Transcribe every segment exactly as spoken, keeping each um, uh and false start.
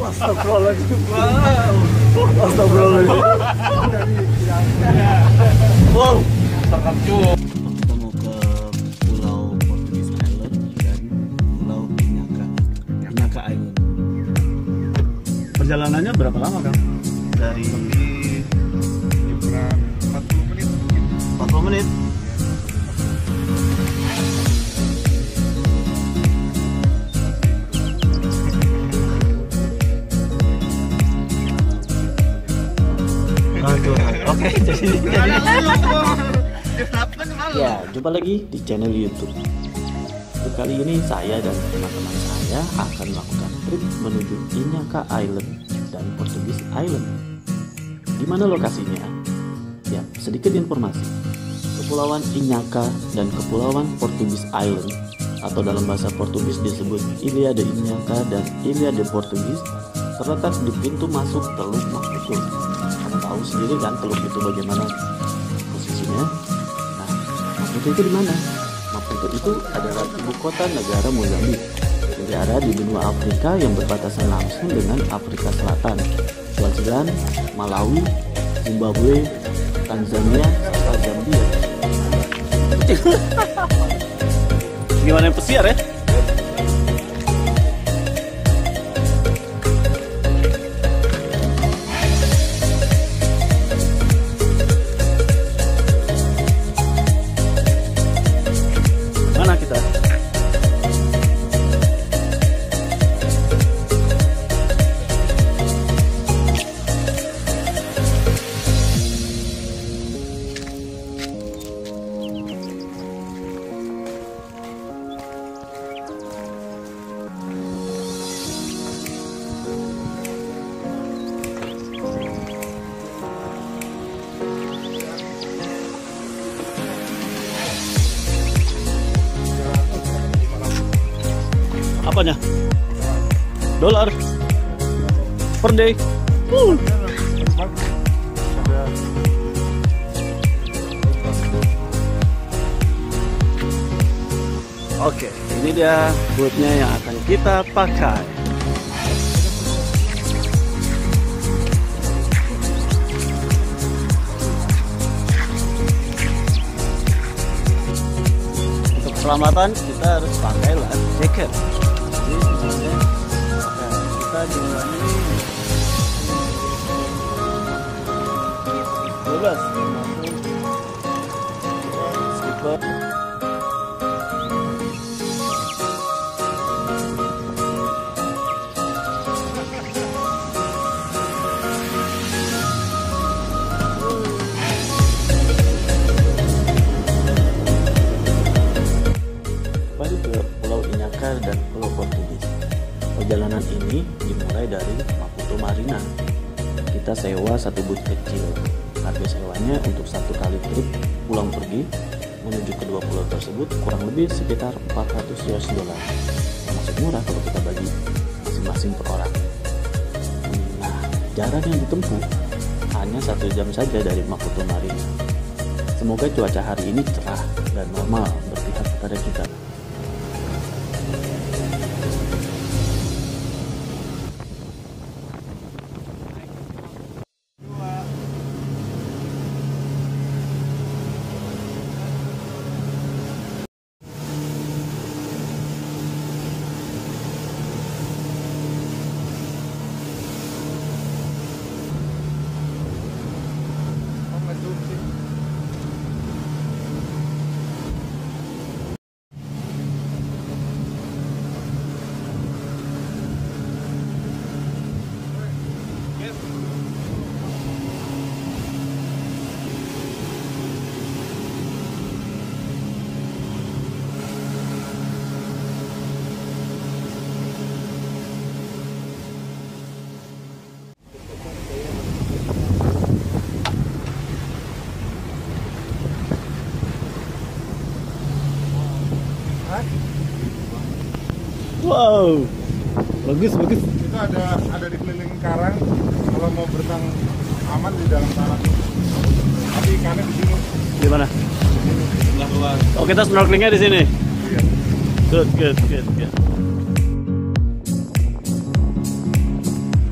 Astagfirullahaladzim. Astagfirullahaladzim. Wow. Tangkap cuy. Kita mau ke Pulau Portugis Island dan Pulau Inyaka. Inyaka Island. Perjalanannya berapa lama, Kang? Dari empat puluh menit. empat puluh menit. Oke, jadi ya, jumpa lagi di channel YouTube. Untuk kali ini saya dan teman-teman saya akan melakukan trip menuju Inyaka Island dan Portugis Island. Di mana lokasinya? Ya, sedikit informasi. Kepulauan Inyaka dan Kepulauan Portugis Island atau dalam bahasa Portugis disebut Ilha de Inyaka dan Ilha de Portugis terletak di pintu masuk Teluk Maputo. Kamu tahu sendiri kan teluk itu bagaimana posisinya? Nah, Maputo itu di mana? Maputo itu adalah ibu kota negara Mozambik, negara di benua Afrika yang berbatasan langsung dengan Afrika Selatan, Swaziland, Malawi, Zimbabwe, Tanzania, serta Zambia. Gimana yang pesiar ya? Apanya? Dolar per day. Uh. Oke, ini dia bootnya yang akan kita pakai. Untuk keselamatan kita harus pakai life jacket. Kita jalan ini bebas skipper. Kembali ke Pulau Inyaka dan Pulau Portugis. Perjalanan ini dimulai dari Maputo Marina. Kita sewa satu boot kecil. Harga sewanya untuk satu kali trip pulang pergi menuju kedua pulau tersebut kurang lebih sekitar empat ratus U S dollar. Termasuk murah kalau kita bagi masing-masing per orang. Nah, jarak yang ditempuh hanya satu jam saja dari Maputo Marina. Semoga cuaca hari ini cerah dan normal berpihak kepada kita. Wow, bagus bagus. Itu ada ada di keliling karang. Kalau mau berenang aman di dalam karang. Tapi ikannya di sini. Di mana? Sebelah luar. Oh, kita snorkelingnya di sini. Iya. Good, good, good, good.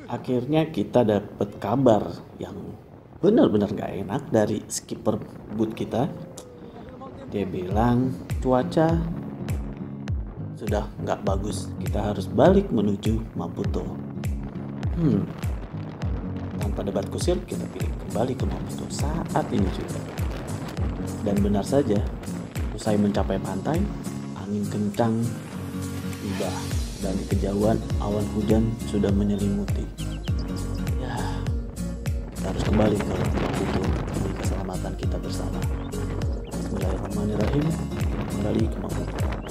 akhirnya kita dapat kabar yang benar-benar gak enak dari skipper boot kita. Dia bilang cuaca sudah nggak bagus, kita harus balik menuju Maputo. Hmm, tanpa debat kusir kita pilih kembali ke Maputo saat ini juga. Dan benar saja, usai mencapai pantai, angin kencang tiba dan kejauhan awan hujan sudah menyelimuti. Ya, kita harus kembali ke Maputo demi keselamatan kita bersama. Bismillahirrahmanirrahim, kembali ke Maputo.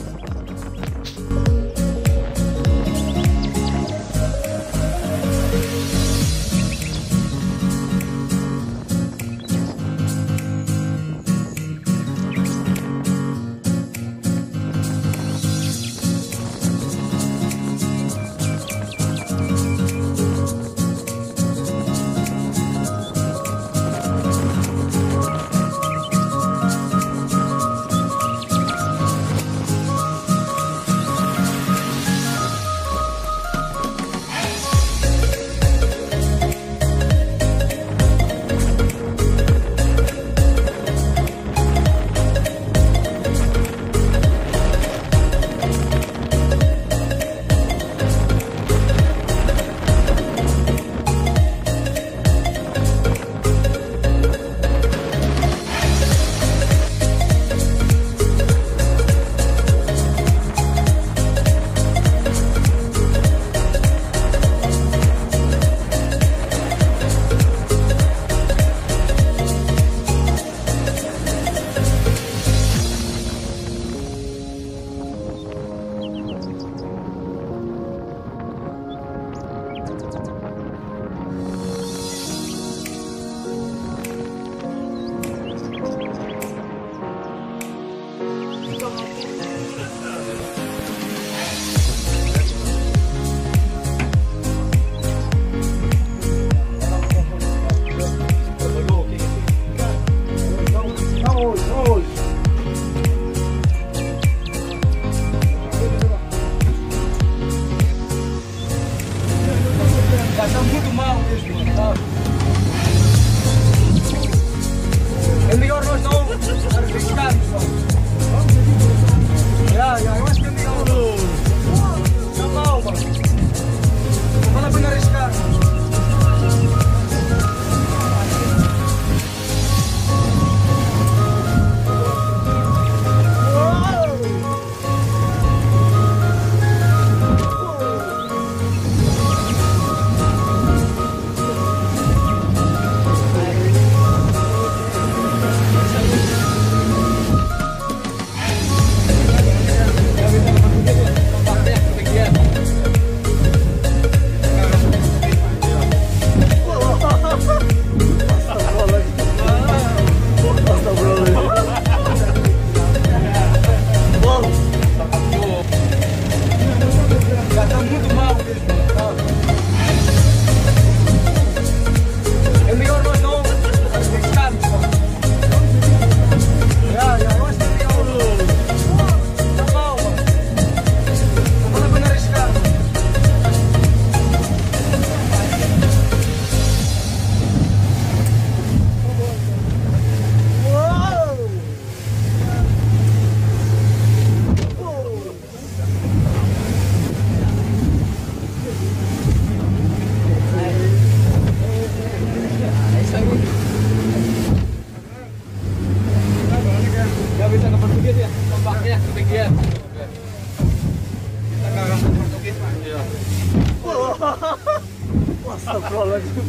Astagfirullahaladzim.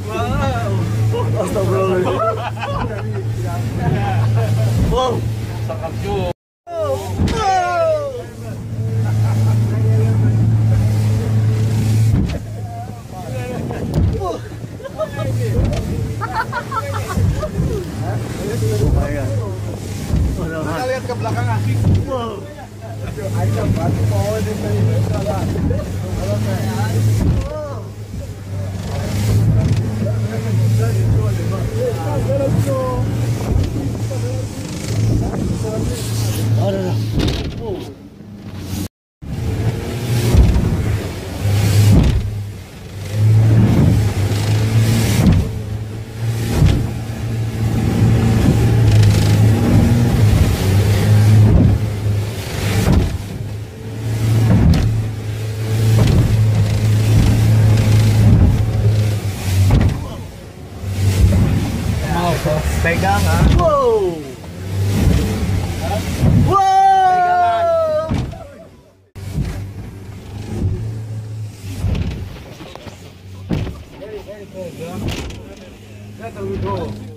Wow. Astagfirullahaladzim. Wow. Sangat jauh. Kita lihat ke belakang asik. Wow. Ayo bantu bawa di sini. Let's go. pegangan. Wow. Wow. Let us go.